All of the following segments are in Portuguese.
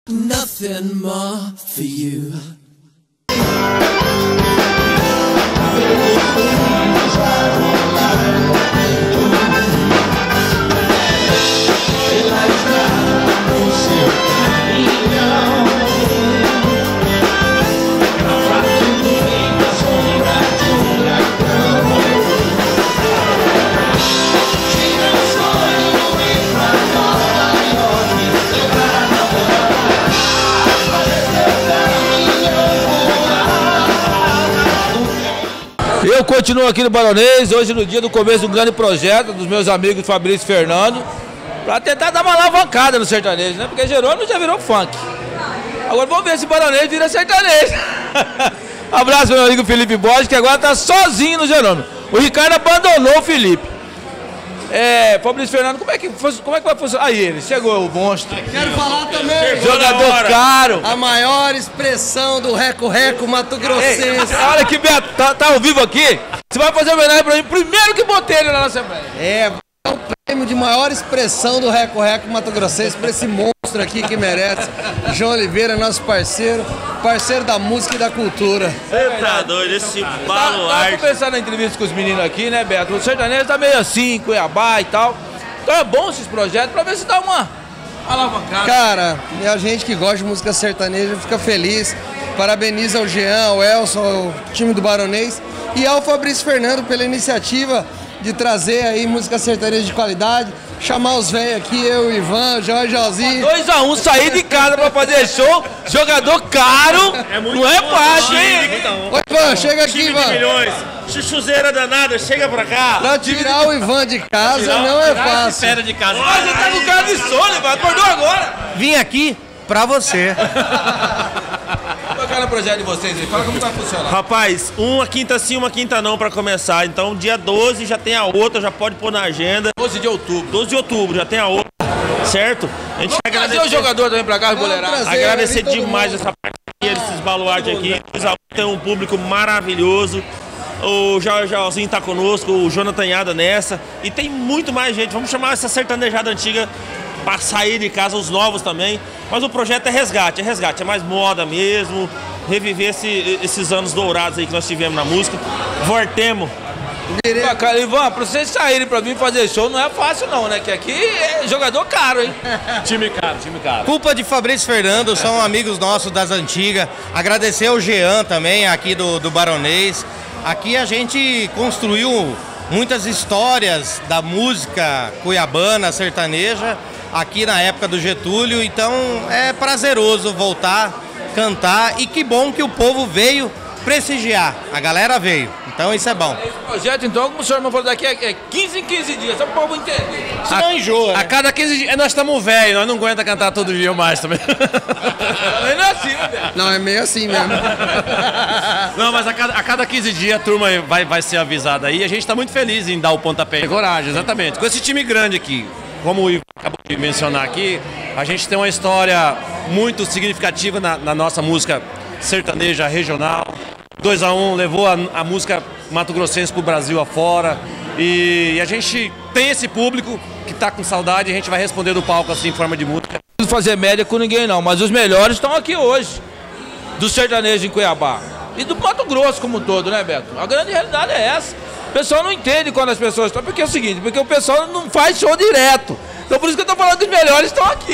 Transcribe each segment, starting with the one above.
Nothing more for you. Eu continuo aqui no Baronês, hoje no dia do começo de um grande projeto dos meus amigos Fabrício e Fernando, para tentar dar uma alavancada no sertanejo, né? Porque Jerônimo já virou funk. Agora vamos ver se Baronês vira sertanejo. Abraço meu amigo Felipe Borges, que agora tá sozinho no Jerônimo. O Ricardo abandonou o Felipe. Fabrício e Fernando, como é que vai funcionar? Aí ele, chegou o monstro. Quero falar também. Jogador caro. A maior expressão do Reco-Reco Mato Grossense. Olha que Beto, tá ao vivo aqui. Você vai fazer homenagem pra mim, primeiro que botei ele na Assembleia. É o prêmio de maior expressão do Reco-Reco Mato Grossense pra esse monstro aqui que merece. João Oliveira, nosso parceiro da música e da cultura. Você tá doido, esse baluarte. Tá começando a entrevista com os meninos aqui, né, Beto? O sertanejo tá meio assim, Cuiabá e tal. Então é bom esses projetos pra ver se dá uma alavancada. Cara, a gente que gosta de música sertaneja fica feliz. Parabeniza ao Jean, ao Elson, ao time do Baronês e ao Fabrício Fernando pela iniciativa de trazer aí música sertaneja de qualidade, chamar os velhos aqui, eu, o Ivan, o Jorge Alzinho. 2-1, sair de casa pra fazer show, jogador caro, não é fácil, hein? Ô Ivan, chega aqui, Ivan. Milhões, chuchuzeira danada, chega pra cá. Pra tirar o Ivan de casa não é fácil. Espera de casa. Mas você tá com cara de sono, Ivan, acordou agora. Vim aqui pra você. Bacana o projeto de vocês aí, fala como vai funcionar. Rapaz, uma quinta sim, uma quinta não pra começar. Então dia 12 já tem a outra, já pode pôr na agenda. 12 de outubro. 12 de outubro já tem a outra, certo? A gente quer Trazer o jogador também pra cá, boleirado. Agradecer demais essa parceria desses baluartes aqui. Tem um público maravilhoso. O Jorginho tá conosco, o Jonathan Nhada nessa. E tem muito mais gente. Vamos chamar essa sertanejada antiga para sair de casa, os novos também. Mas o projeto é resgate, é mais moda mesmo. Reviver esses anos dourados aí que nós tivemos na música. Voltemos. Bacana, Ivan, pra vocês saírem pra vir fazer show não é fácil não, né? Que aqui é jogador caro, hein? Time caro. Culpa de Fabrício e Fernando, são amigos nossos das antigas. Agradecer ao Jean também, aqui do Baronês. Aqui a gente construiu muitas histórias da música cuiabana, sertaneja, aqui na época do Getúlio. Então é prazeroso voltar, cantar, e que bom que o povo veio prestigiar. A galera veio, então isso é bom. Esse projeto, então, como o senhor me falou daqui, é 15 em 15 dias, só para o povo entender. Isso não enjoa, né? A cada 15 dias, nós estamos velhos, nós não aguenta cantar todo dia mais também. Não é assim, né, Beto? Não, é meio assim mesmo. Não, mas a cada 15 dias a turma vai ser avisada aí. A gente está muito feliz em dar o pontapé. Coragem, exatamente. Com esse time grande aqui, como o Ivo acabou de mencionar aqui, a gente tem uma história muito significativa na nossa música sertaneja regional. 2-1 levou a música mato-grossense pro Brasil afora. E a gente tem esse público que tá com saudade, e a gente vai responder do palco assim em forma de música. Não preciso fazer média com ninguém não, mas os melhores estão aqui hoje, do sertanejo em Cuiabá. E do Mato Grosso como um todo, né, Beto? A grande realidade é essa. O pessoal não entende quando as pessoas estão, porque é o seguinte, porque o pessoal não faz show direto. Então por isso que eu tô falando que os melhores estão aqui.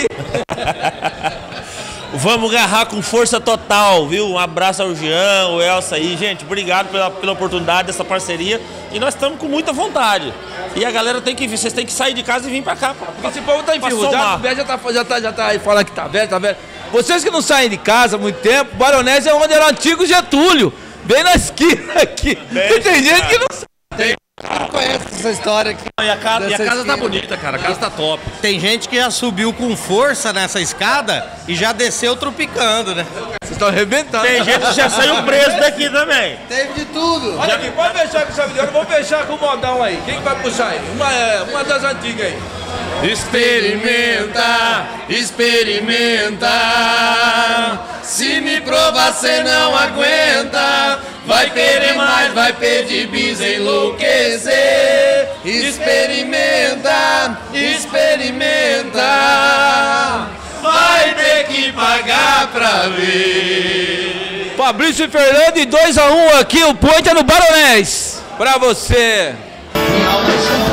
Vamos agarrar com força total, viu? Um abraço ao Jean, o Elsa aí. Gente, obrigado pela oportunidade dessa parceria. E nós estamos com muita vontade. E a galera tem que vir, vocês têm que sair de casa e vir pra cá. Esse povo tá enferrujado, o Beto já tá aí falando que tá velho, tá velho. Vocês que não saem de casa há muito tempo, Baronês é onde era o antigo Getúlio. Bem na esquina aqui. E tem gente que não sabe. Não conhece essa história aqui. E a casa tá bonita, cara. A casa tá top. Tem gente que já subiu com força nessa escada e já desceu tropicando, né? Vocês estão arrebentando. Tem gente que já saiu preso daqui também. Teve de tudo. Olha aqui, pode fechar com chave de ouro, vamos fechar com o modão aí. Quem vai puxar aí? Uma das antigas aí. Experimenta, experimenta. Se me provar, cê não aguenta. Vai querer mais, vai pedir bis, enlouquecer. Experimenta, experimenta. Vai vai ter que pagar pra ver. Fabrício e Fernando e 2-1 aqui, o ponto é no Baronês. Pra você.